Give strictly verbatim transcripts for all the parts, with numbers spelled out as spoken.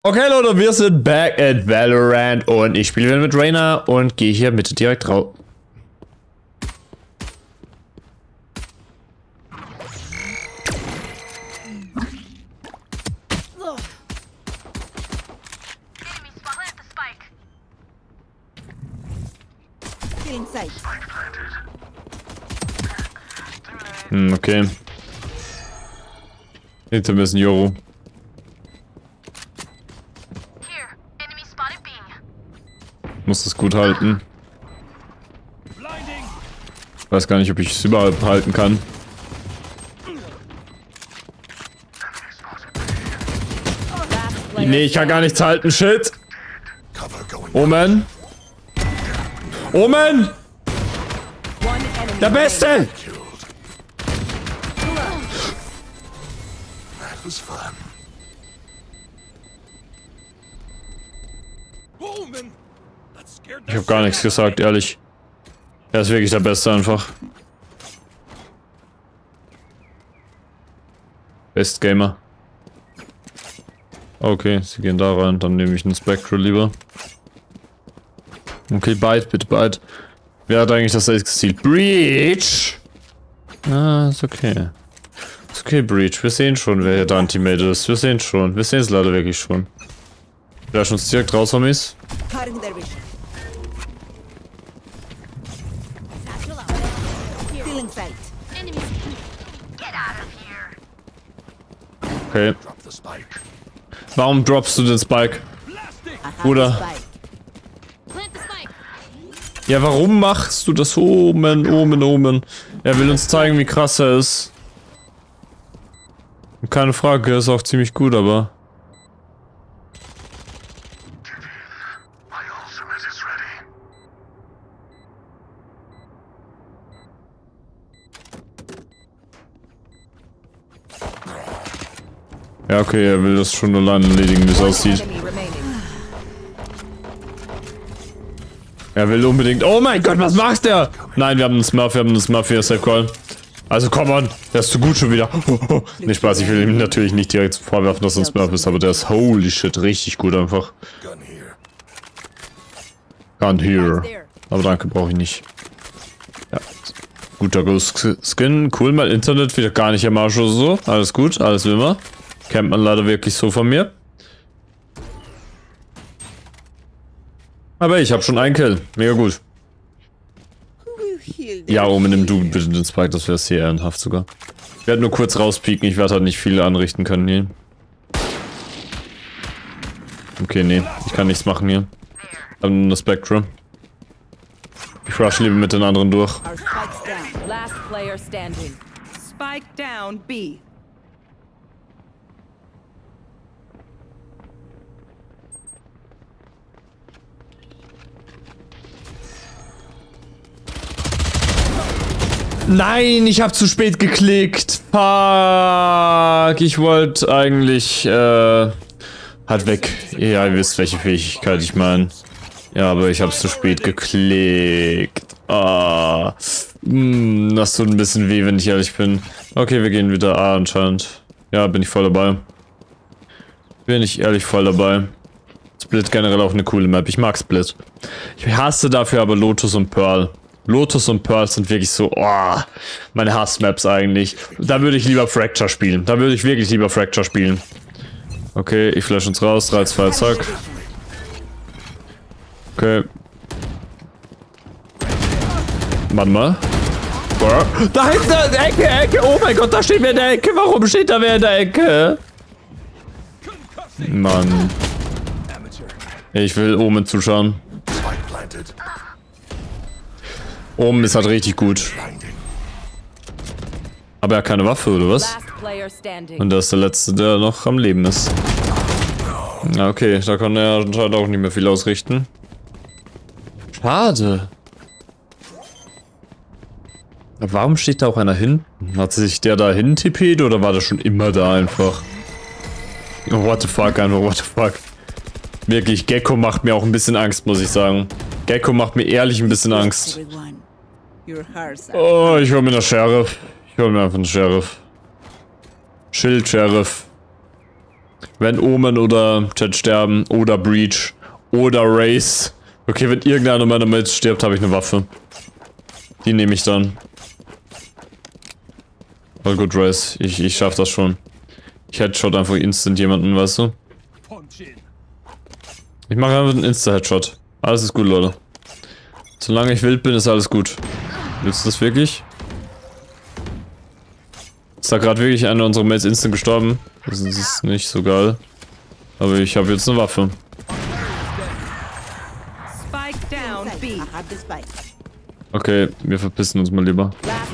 Okay Leute, wir sind back at Valorant und ich spiele wieder mit Reyna und gehe hier Mitte direkt raus. Hm, okay. Hinter mir ist ein Joro. Muss das gut halten. Ich weiß gar nicht, ob ich es überhaupt halten kann. Nee, ich kann gar nichts halten. Shit. Omen. Omen. Der Beste. Ich habe gar nichts gesagt, ehrlich. Er ist wirklich der Beste einfach. Best Gamer. Okay, sie gehen da rein, dann nehme ich einen Spectral lieber. Okay, Bite, bitte Bite. Wer hat eigentlich das Ziel? Breach! Ah, ist okay. Ist okay, Breach. Wir sehen schon, wer hier der Anti-Mate ist. Wir sehen schon. Wir sehen es leider wirklich schon. Flash uns direkt raus, Homies. Okay. Warum droppst du den Spike? Bruder. Ja, warum machst du das? Omen, Omen, Omen. Er will uns zeigen, wie krass er ist. Keine Frage, er ist auch ziemlich gut, aber... Ja, okay, er will das schon allein erledigen, wie es aussieht. Er will unbedingt... Oh mein Gott, was machst der? Nein, wir haben einen Smurf, wir haben einen Smurf hier, Safe Call. Also, come on, der ist zu gut schon wieder. Oh, oh. Nicht Spaß, ich will ihm natürlich nicht direkt vorwerfen, dass er ein Smurf ist, aber der ist holy shit, richtig gut einfach. Gun here. Aber danke, brauche ich nicht. Ja. Guter Ghost Skin, cool, mein Internet wieder gar nicht am Arsch oder so. Alles gut, alles wie immer. Kennt man leider wirklich so von mir. Aber ich habe schon einen Kill. Mega gut. Ja, Omen, nimm du bitte den Spike, das wäre sehr ehrenhaft sogar. Ich werde nur kurz rauspieken, ich werde halt nicht viel anrichten können hier. Okay, nee, ich kann nichts machen hier. Ich habe nur eine Spectre. Ich rush lieber mit den anderen durch. Nein, ich habe zu spät geklickt. Fuck. Ich wollte eigentlich, äh, halt weg. Ja, ihr wisst, welche Fähigkeit ich meine. Ja, aber ich habe zu spät geklickt. Ah. Hm, das tut ein bisschen weh, wenn ich ehrlich bin. Okay, wir gehen wieder A anscheinend. Ja, bin ich voll dabei. Bin ich ehrlich voll dabei. Split generell auch eine coole Map. Ich mag Split. Ich hasse dafür aber Lotus und Pearl. Lotus und Pearl sind wirklich so, oh, meine Hassmaps eigentlich. Da würde ich lieber Fracture spielen. Da würde ich wirklich lieber Fracture spielen. Okay, ich flash uns raus. drei, zwei, zack. Okay. Warte mal. Da hinten, Ecke, Ecke. Oh mein Gott, da steht wer in der Ecke. Warum steht da wer in der Ecke? Mann. Ich will Omen zuschauen. Omen ist halt richtig gut. Aber er hat keine Waffe, oder was? Und der ist der Letzte, der noch am Leben ist. Ja, okay, da kann er anscheinend auch nicht mehr viel ausrichten. Schade. Aber warum steht da auch einer hinten? Hat sich der da hin tippet oder war der schon immer da einfach? Oh, what the fuck, einfach what the fuck. Wirklich, Gecko macht mir auch ein bisschen Angst, muss ich sagen. Gecko macht mir ehrlich ein bisschen Angst. Oh, ich hol mir einen Sheriff. Ich hol mir einfach einen Sheriff. Schild, Sheriff. Wenn Omen oder Jet sterben, oder Breach, oder Race. Okay, wenn irgendeiner meiner Mates stirbt, habe ich eine Waffe. Die nehme ich dann. All gut, Race. Ich, ich schaff das schon. Ich headshot einfach instant jemanden, weißt du? Ich mache einfach einen Insta-Headshot. Alles ist gut, Leute. Solange ich wild bin, ist alles gut. Willst du das wirklich? Ist da gerade wirklich einer unserer Mates instant gestorben? Das ist nicht so geil. Aber ich habe jetzt eine Waffe. Okay, wir verpissen uns mal lieber.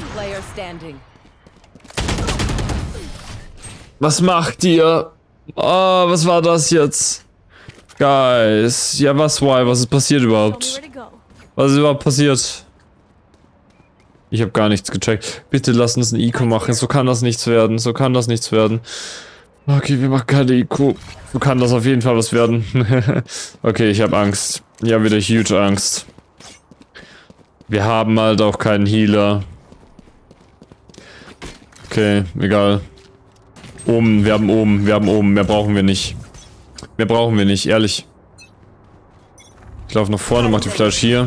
Was macht ihr? Oh, was war das jetzt? Guys. Ja, was, why? Was ist passiert überhaupt? Was ist überhaupt passiert? Ich habe gar nichts gecheckt. Bitte lass uns ein I Q machen. So kann das nichts werden. So kann das nichts werden. Okay, wir machen keine I Q. So kann das auf jeden Fall was werden. Okay, ich habe Angst. Ich habe wieder huge Angst. Wir haben halt auch keinen Healer. Okay, egal. Oben, wir haben oben, wir haben oben. Mehr brauchen wir nicht. Mehr brauchen wir nicht, ehrlich. Ich laufe nach vorne, mach die Fleisch hier.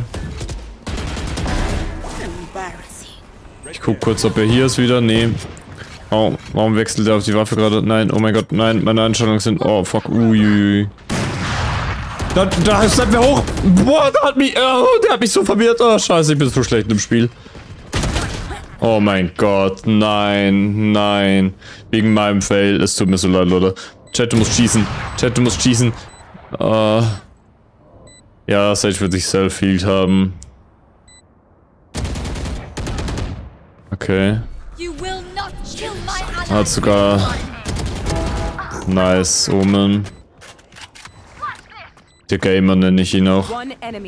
Ich guck kurz, ob er hier ist wieder. Nee. Oh, warum wechselt er auf die Waffe gerade? Nein, oh mein Gott, nein, meine Einstellungen sind... Oh, fuck, uiuiui. Da, da ist er hoch. Boah, da hat mich... Oh, der hat mich so verwirrt. Oh, scheiße, ich bin so schlecht im Spiel. Oh mein Gott, nein, nein. Wegen meinem Fail. Es tut mir so leid, Leute. Chat, du musst schießen. Chat, du musst schießen. Uh, ja, Sage wird sich self-healed haben. Okay. Hat sogar... Nice, Omen. Der Gamer nenne ich ihn auch.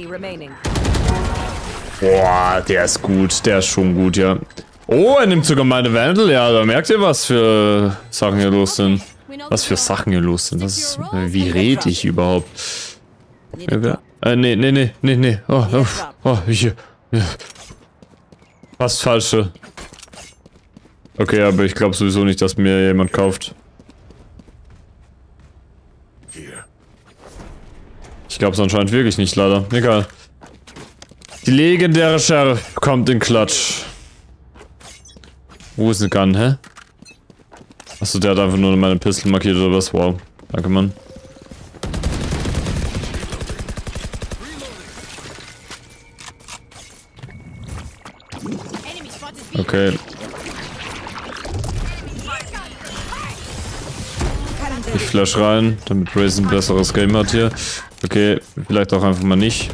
Boah, der ist gut. Der ist schon gut, ja. Oh, er nimmt sogar meine Vandal. Ja, da merkt ihr, was für Sachen hier los sind. Was für Sachen hier los sind. Das ist, wie rede ich überhaupt? Äh, nee, nee, nee, nee, nee. Oh, oh, oh, hier. Fast falsche. Okay, aber ich glaube sowieso nicht, dass mir jemand kauft. Ich glaube es anscheinend wirklich nicht, leider. Egal. Die legendäre Sheriff kommt in Klatsch. Wo ist eine Gun, hä? Achso, der hat einfach nur meine Pistole markiert oder was? Wow. Danke, Mann. Okay. Ich flash rein, damit Raze ein besseres Game hat hier. Okay, vielleicht auch einfach mal nicht.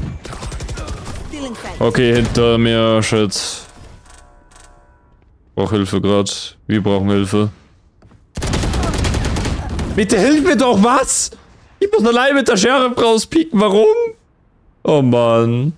Okay, hinter mir, Shit. Brauch Hilfe gerade. Wir brauchen Hilfe. Bitte hilf mir doch, was? Ich muss allein mit der Sheriff rauspieken, warum? Oh Mann.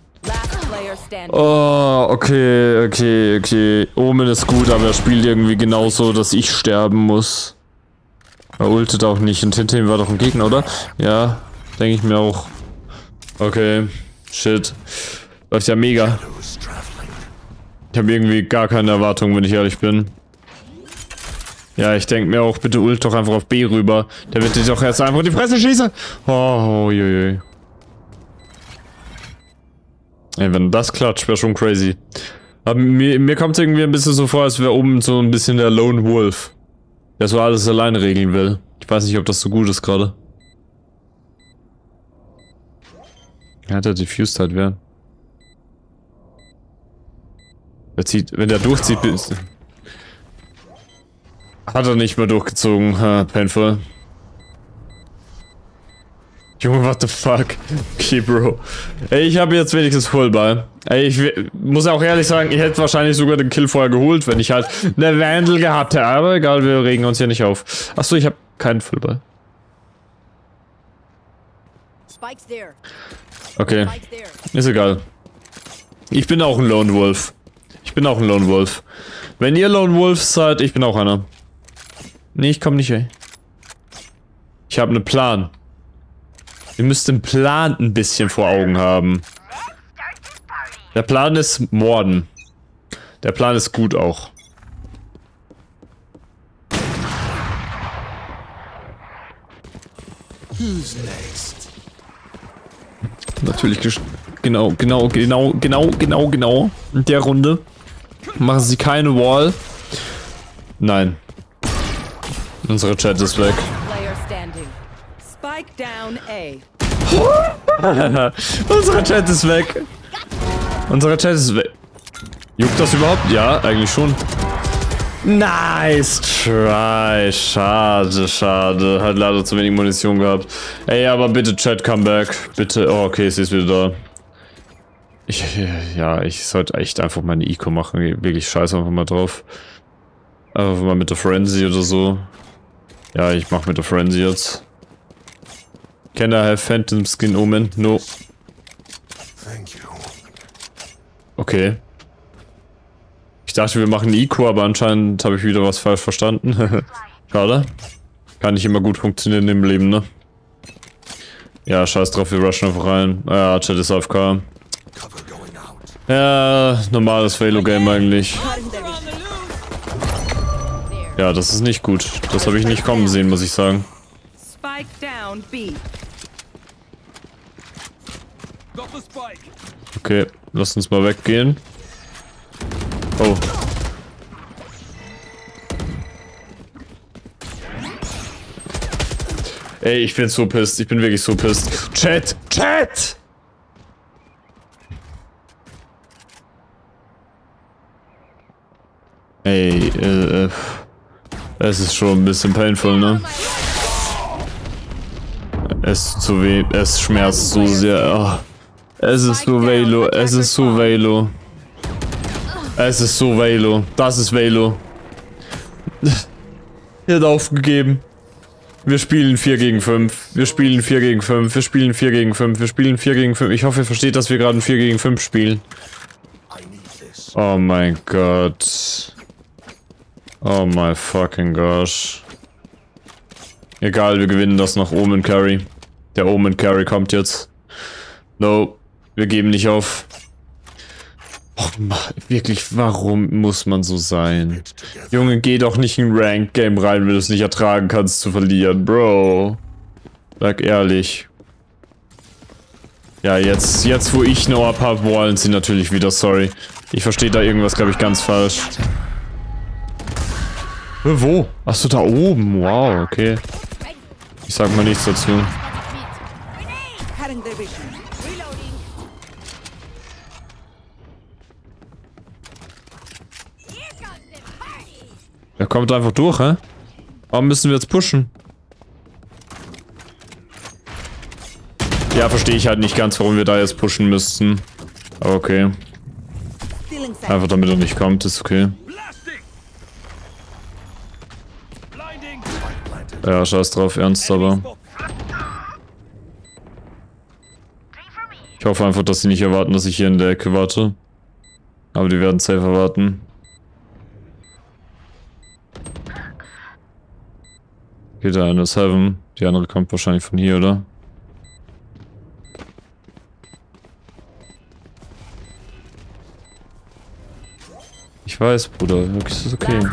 Oh, okay, okay, okay. Omen ist gut, aber er spielt irgendwie genauso, dass ich sterben muss. Er ultet auch nicht und hinter ihm war doch ein Gegner, oder? Ja, denke ich mir auch. Okay, shit. Läuft ja mega. Ich habe irgendwie gar keine Erwartungen, wenn ich ehrlich bin. Ja, ich denke mir auch, bitte ult doch einfach auf B rüber. Der wird dich doch erst einfach in die Fresse schießen. Oh, ui. Ey, wenn das klatscht, wäre schon crazy. Aber mir, mir kommt es irgendwie ein bisschen so vor, als wäre oben so ein bisschen der Lone Wolf. Der so alles alleine regeln will. Ich weiß nicht, ob das so gut ist gerade. Ja, der diffused halt wer. Er zieht, wenn der durchzieht, ist, hat er nicht mehr durchgezogen. Ha, painful. Junge, what the fuck? Okay, Bro. Ey, ich habe jetzt wenigstens Fullball. Ey, ich muss auch ehrlich sagen, ich hätte wahrscheinlich sogar den Kill vorher geholt, wenn ich halt eine Vandal gehabt hätte. Aber egal, wir regen uns hier nicht auf. Achso, ich habe keinen Fullball. Okay. Ist egal. Ich bin auch ein Lone Wolf. Ich bin auch ein Lone Wolf. Wenn ihr Lone Wolves seid, ich bin auch einer. Nee, ich komm nicht, ey. Ich habe einen Plan. Ihr müsst den Plan ein bisschen vor Augen haben. Der Plan ist morden. Der Plan ist gut auch. Natürlich genau, genau, genau, genau, genau, genau. In der Runde machen sie keine Wall. Nein. Unsere Chat ist weg. Unsere Chat ist weg. Unsere Chat ist weg. Juckt das überhaupt? Ja, eigentlich schon. Nice try. Schade, schade. Hat leider zu wenig Munition gehabt. Ey, aber bitte Chat, come back. Bitte. Oh, okay, sie ist wieder da. Ich, ja, ich sollte echt einfach meine Eco machen. Wirklich scheiße einfach mal drauf. Einfach mal mit der Frenzy oder so. Ja, ich mach mit der Frenzy jetzt. Can I have Phantom Skin Omen? No. Okay. Ich dachte, wir machen Eco, aber anscheinend habe ich wieder was falsch verstanden. Schade. Kann nicht immer gut funktionieren im Leben, ne? Ja, scheiß drauf, wir rushen einfach rein. Ja, Chat ist A F K. Ja, normales Velo-Game eigentlich. Ja, das ist nicht gut. Das habe ich nicht kommen sehen, muss ich sagen. Okay, lass uns mal weggehen. Oh. Ey, ich bin so pissed. Ich bin wirklich so pissed. Chat! Chat! Ey, äh, äh. Es ist schon ein bisschen painful, ne? Es ist zu weh. Es schmerzt so sehr. Oh. Es ist so Velo. Es ist so Velo. Es ist so Velo. Das ist Velo. Er hat aufgegeben. Wir spielen vier gegen fünf. Wir spielen vier gegen fünf. Wir spielen vier gegen fünf. Wir spielen vier gegen fünf. Ich hoffe, ihr versteht, dass wir gerade ein vier gegen fünf spielen. Oh mein Gott. Oh my fucking gosh. Egal, wir gewinnen das noch. Omen Carry. Der Omen Carry kommt jetzt. No. Wir geben nicht auf. Oh, wirklich, warum muss man so sein? Junge, geh doch nicht in ein Rank-Game rein, wenn du es nicht ertragen kannst zu verlieren, Bro. Sag ehrlich. Ja, jetzt, jetzt wo ich No-Up habe, wollen sie natürlich wieder, sorry. Ich verstehe da irgendwas, glaube ich, ganz falsch. Äh, wo? Achso, da oben. Wow, okay. Ich sag mal nichts dazu. Er kommt einfach durch, hä? Warum müssen wir jetzt pushen? Ja, verstehe ich halt nicht ganz, warum wir da jetzt pushen müssten. Aber okay. Einfach damit er nicht kommt, ist okay. Ja, scheiß drauf, ernst, aber. Ich hoffe einfach, dass sie nicht erwarten, dass ich hier in der Ecke warte. Aber die werden safe erwarten. Okay, der eine ist Heaven. Die andere kommt wahrscheinlich von hier, oder? Ich weiß, Bruder. Das ist okay.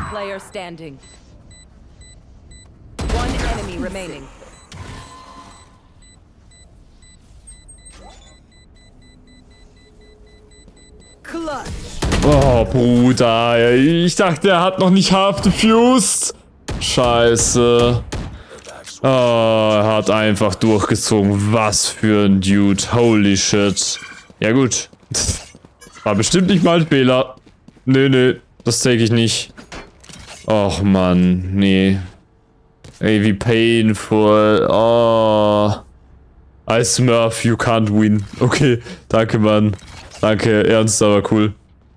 Oh, Bruder. Ich dachte, er hat noch nicht half defused. Scheiße. Oh, er hat einfach durchgezogen. Was für ein Dude. Holy shit. Ja gut. War bestimmt nicht mal ein Fehler. Nö, nö. Das zeige ich nicht. Och, Mann. Nee. Ey, wie painful. Oh. I Smurf, you can't win. Okay. Danke, Mann. Danke. Ernst, aber cool.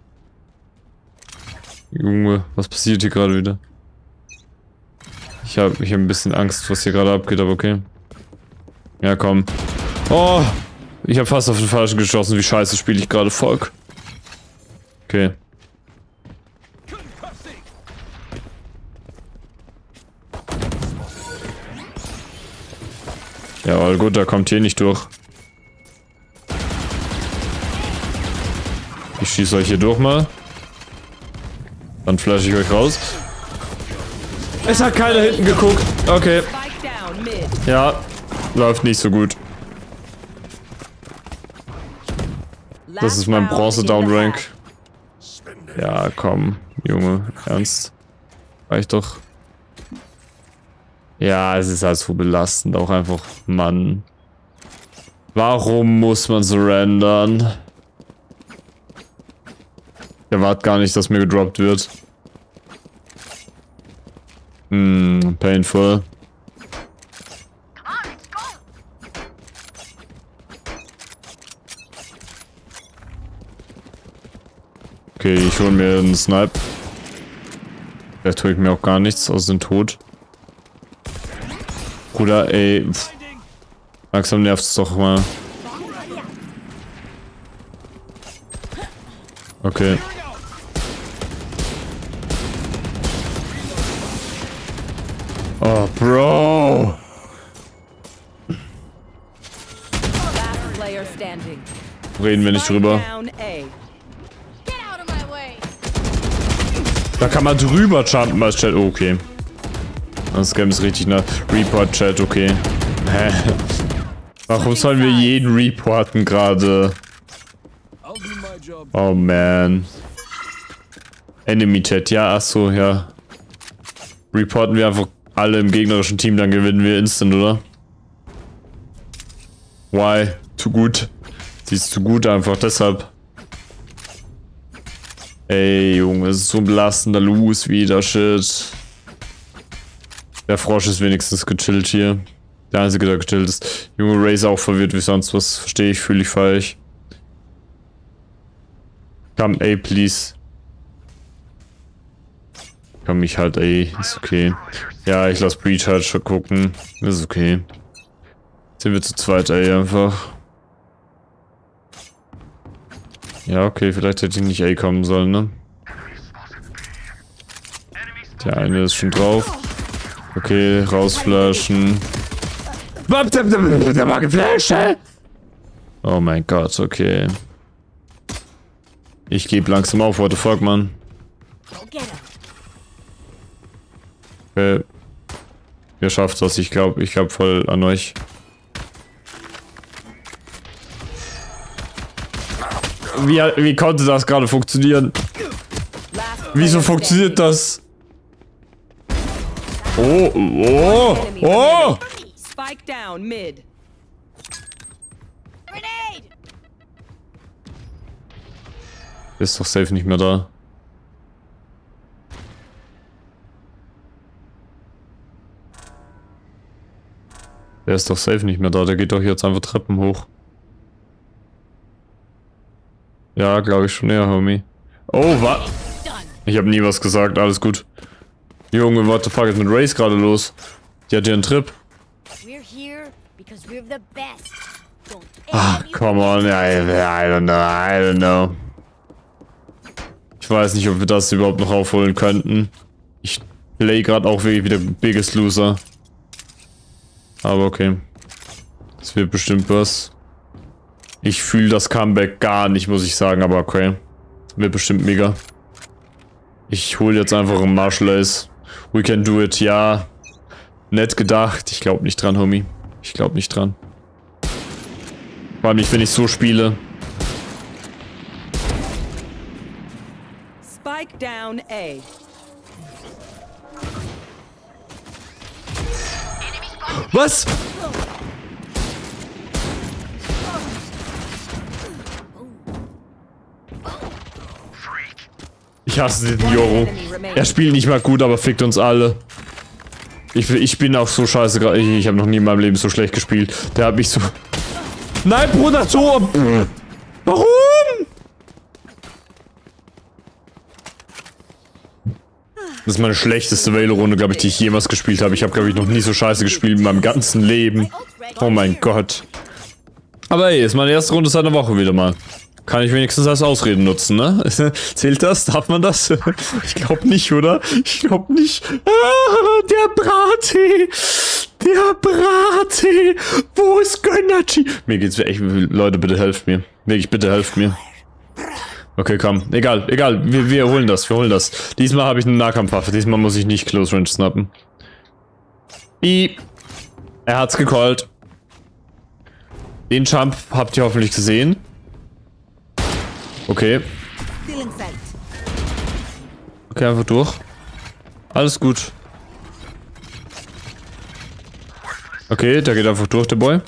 Junge, was passiert hier gerade wieder? Ich habe ich hab ein bisschen Angst, was hier gerade abgeht, aber okay. Ja, komm. Oh! Ich habe fast auf den Falschen geschossen. Wie scheiße spiele ich gerade. Fuck. Okay. Ja, all gut, da kommt hier nicht durch. Ich schieße euch hier durch mal. Dann flashe ich euch raus. Es hat keiner hinten geguckt. Okay. Ja. Läuft nicht so gut. Das ist mein Bronze-Down-Rank. Ja, komm, Junge, ernst. Reicht doch. Ja, es ist halt so belastend, auch einfach, Mann. Warum muss man surrendern? Ich erwarte gar nicht, dass mir gedroppt wird. Hm, painful. Okay, ich hole mir einen Snipe. Vielleicht tue ich mir auch gar nichts aus dem Tod. Bruder, ey. Pff. Langsam nervt es doch mal. Okay. Oh, Bro! Reden wir nicht drüber. Da kann man drüber jumpen als Chat. Oh, okay. Das Game ist richtig nach Report Chat, okay. Hä? Warum sollen wir jeden reporten gerade? Oh man. Enemy Chat, ja, achso, ja. Reporten wir einfach alle im gegnerischen Team, dann gewinnen wir instant, oder? Why? Zu gut. Sie ist zu gut einfach, deshalb. Ey, Junge, es ist so ein belastender Lose wieder, shit. Der Frosch ist wenigstens gechillt hier. Der einzige, der gechillt ist. Junge, Ray ist auch verwirrt wie sonst was. Verstehe ich, fühle ich, feier ich. Komm, ey, please. Komm, mich halt, ey. Ist okay. Ja, ich lass Breach halt schon gucken. Ist okay. Sind wir zu zweit, ey, einfach. Ja, okay, vielleicht hätte ich nicht A kommen sollen, ne? Der eine ist schon drauf. Okay, rausflashen. Der war geflasht, hä? Oh mein Gott, okay. Ich gebe langsam auf, what the fuck, Mann. Okay. Ihr schafft das, ich glaube, ich glaube voll an euch. Wie, wie konnte das gerade funktionieren? Wieso funktioniert das? Oh, oh, oh! Spike down mid. Ist doch safe nicht mehr da. Der ist doch safe nicht mehr da, der geht doch jetzt einfach Treppen hoch. Ja, glaube ich schon, ja, Homie. Oh, was? Ich habe nie was gesagt, alles gut. Junge, what the fuck ist mit Race gerade los? Die hat ja einen Trip. Ah, come on, I, I don't know, I don't know. Ich weiß nicht, ob wir das überhaupt noch aufholen könnten. Ich play gerade auch wirklich wieder Biggest Loser. Aber okay. Das wird bestimmt was. Ich fühle das Comeback gar nicht, muss ich sagen, aber okay. Wird bestimmt mega. Ich hole jetzt einfach einen Martial Ace. We can do it, ja. Nett gedacht. Ich glaube nicht dran, Homie. Ich glaube nicht dran. Vor allem nicht, wenn ich so spiele. Spike down A. Was? Ich hasse den Joro. Er spielt nicht mal gut, aber fickt uns alle. Ich, ich bin auch so scheiße gerade. Ich, ich habe noch nie in meinem Leben so schlecht gespielt. Der hat mich so... Nein, Bruder, so... Warum? Das ist meine schlechteste Velo-Runde, glaube ich, die ich jemals gespielt habe. Ich habe, glaube ich, noch nie so scheiße gespielt in meinem ganzen Leben. Oh mein Gott. Aber ey, ist meine erste Runde seit einer Woche wieder mal. Kann ich wenigstens als Ausreden nutzen, ne? Zählt das? Darf man das? Ich glaube nicht, oder? Ich glaube nicht. Ah, der Brate! Der Brate! Wo ist Gönnerchi? Mir geht's echt... Leute, bitte helft mir. Wirklich, bitte helft mir. Okay, komm. Egal, egal. Wir, wir holen das, wir holen das. Diesmal habe ich eine Nahkampfwaffe. Diesmal muss ich nicht Close Range snappen. I. Er hat's gecallt. Den Jump habt ihr hoffentlich gesehen. Okay. Okay, einfach durch. Alles gut. Okay, der geht einfach durch, der Boy.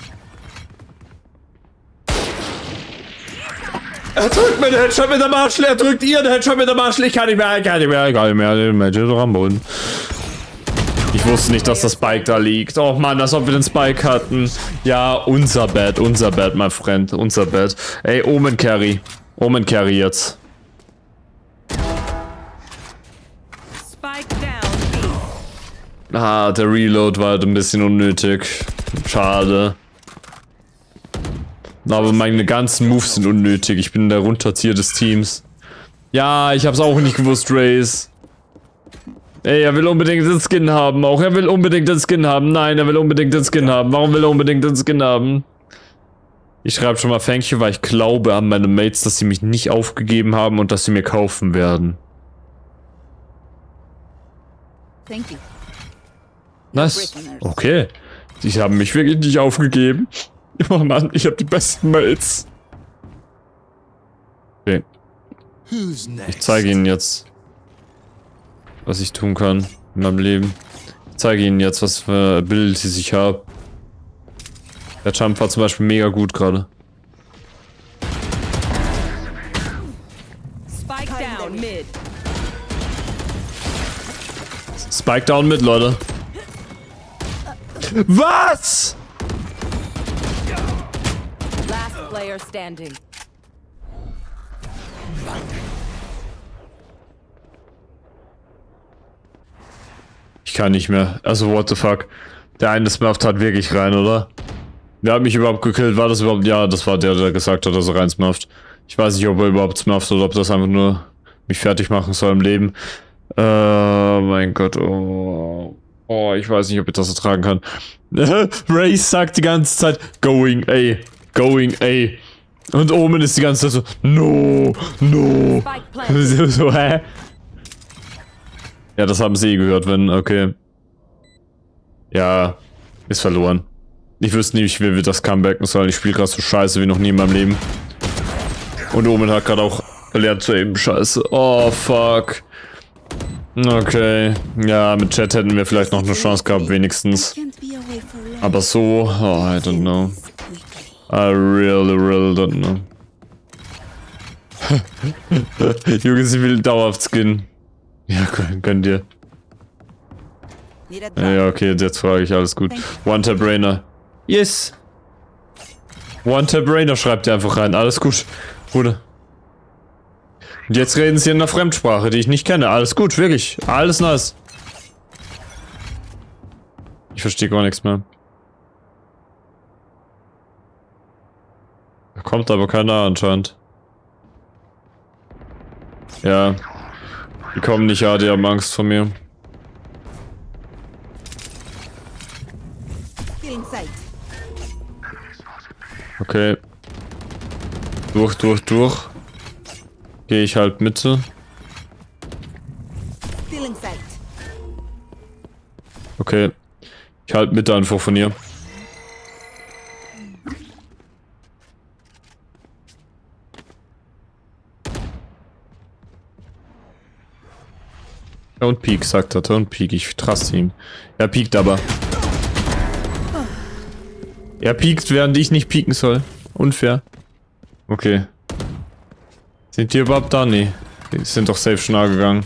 Er drückt mir den Headshot mit der Marschel, er drückt ihr den Headshot mit der Marschel. Ich kann nicht mehr, ich kann nicht mehr, ich kann nicht mehr. Den Match ist doch am Boden. Ich wusste nicht, dass das Spike da liegt. Oh Mann, als ob wir den Spike hatten. Ja, unser Bad, unser Bad, my friend, unser Bad. Ey, Omen Carry. Omen Carry jetzt. Spike down. Ah, der Reload war halt ein bisschen unnötig. Schade. Aber meine ganzen Moves sind unnötig. Ich bin der Runterzieher des Teams. Ja, ich hab's auch nicht gewusst, Raze. Ey, er will unbedingt den Skin haben. Auch er will unbedingt den Skin haben. Nein, er will unbedingt den Skin haben. Warum will er unbedingt den Skin haben? Ich schreibe schon mal Thank you, weil ich glaube an meine Mates, dass sie mich nicht aufgegeben haben und dass sie mir kaufen werden. Thank you. Nice. Okay. Die haben mich wirklich nicht aufgegeben. Oh Mann, ich habe die besten Mates. Okay. Ich zeige Ihnen jetzt, was ich tun kann in meinem Leben. Ich zeige Ihnen jetzt, was für Abilities ich habe. Der Jump war zum Beispiel mega gut gerade. Spike down mid. Spike down mit, Leute. Was? Last player standing. Ich kann nicht mehr. Also, what the fuck. Der eine Smurf tat wirklich rein, oder? Wer hat mich überhaupt gekillt? War das überhaupt... Ja, das war der, der gesagt hat, dass er rein smurft. Ich weiß nicht, ob er überhaupt smurft oder ob das einfach nur mich fertig machen soll im Leben. Äh, mein Gott, oh... Oh, ich weiß nicht, ob ich das ertragen kann. Race sagt die ganze Zeit, going A, going A. Und Omen ist die ganze Zeit so, no, no. so, so, hä? Ja, das haben sie eh gehört, wenn, okay. Ja, ist verloren. Ich wüsste nicht, wie wir das comebacken sollen. Ich spiele gerade so scheiße wie noch nie in meinem Leben. Und Omen hat gerade auch gelernt zu eben scheiße. Oh, fuck. Okay, ja, mit Chat hätten wir vielleicht noch eine Chance gehabt, wenigstens. Aber so, oh, I don't know. I really, really don't know. Junge, sie will dauerhaft Skin. Ja, könnt ihr. Ja, okay, jetzt frage ich, alles gut. One-Tap-Brainer. Yes! One-Tap-Brainer schreibt ihr einfach rein, alles gut. Bruder. Und jetzt reden sie in einer Fremdsprache, die ich nicht kenne. Alles gut, wirklich. Alles nice. Ich verstehe gar nichts mehr. Da kommt aber keiner anscheinend. Ja. Die kommen nicht, ja, die haben Angst vor mir. Okay. Durch, durch, durch. Gehe ich halt Mitte. Okay. Ich halt Mitte einfach von ihr. Don't peek, sagt er. Don't peek. Ich traste ihn. Er piekt aber. Er piekt, während ich nicht pieken soll. Unfair. Okay. Sind die überhaupt da? Nee. Die sind doch safe schon gegangen.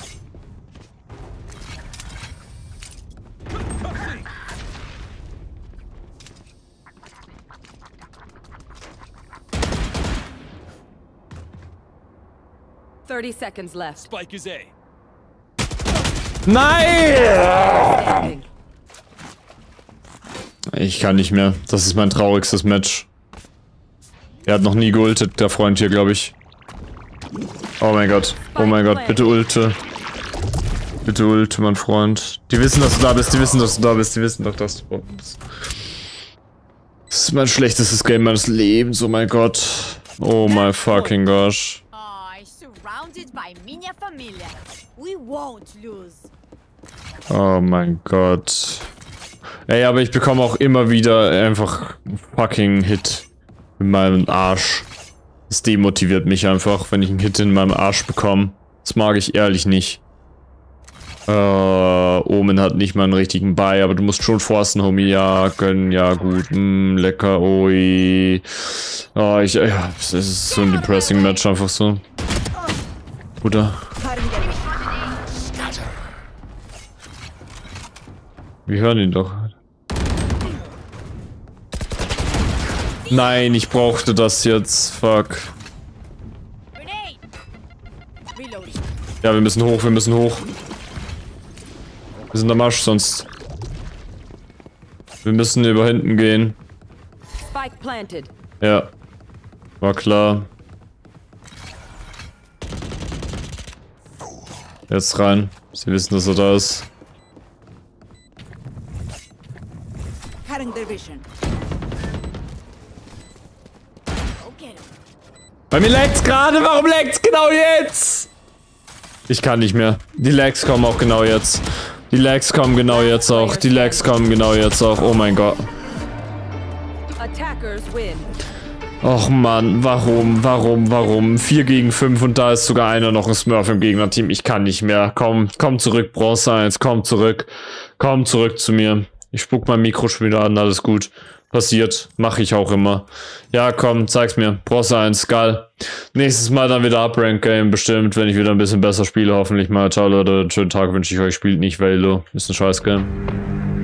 thirty seconds left. Spike is A. Nein! Ich kann nicht mehr. Das ist mein traurigstes Match. Er hat noch nie geultet, der Freund hier, glaube ich. Oh mein Gott. Oh mein Gott. Bitte ulte. Bitte ulte, mein Freund. Die wissen, dass du da bist. Die wissen, dass du da bist. Die wissen doch, dass du da bist. Das ist mein schlechtestes Game meines Lebens. Oh mein Gott. Oh my fucking gosh. Oh mein Gott. Ey, aber ich bekomme auch immer wieder einfach fucking Hit. Mit meinem Arsch. Das demotiviert mich einfach, wenn ich einen Hit in meinem Arsch bekomme. Das mag ich ehrlich nicht. Äh, Omen hat nicht mal einen richtigen Buy, aber du musst schon forcen, Homie. Ja, gönnen, ja, gut. Mm, lecker, ui. Oh, ich, ja, das ist so ein depressing Match einfach so. Bruder. Wir hören ihn doch. Nein, ich brauchte das jetzt. Fuck. Ja, wir müssen hoch, wir müssen hoch. Wir sind am Arsch sonst. Wir müssen über hinten gehen. Spike planted. Ja. War klar. Jetzt rein. Sie wissen, dass er da ist. Bei mir lag's gerade, warum lag's genau jetzt? Ich kann nicht mehr. Die Lags kommen auch genau jetzt. Die Lags kommen genau jetzt auch. Die Lags kommen genau jetzt auch. Oh mein Gott. Attackers win. Och Mann, warum, warum, warum? vier gegen fünf und da ist sogar einer noch ein Smurf im Gegnerteam. Ich kann nicht mehr. Komm, komm zurück, Bronze eins, komm zurück. Komm zurück zu mir. Ich spuck mein Mikro schon wieder an, alles gut. Passiert, mache ich auch immer. Ja, komm, zeig's mir. Bronze eins, geil. Nächstes Mal dann wieder Uprank Game, bestimmt, wenn ich wieder ein bisschen besser spiele, hoffentlich mal. Ciao Leute, schönen Tag wünsche ich euch. Spielt nicht Velo, ist ein scheiß Game.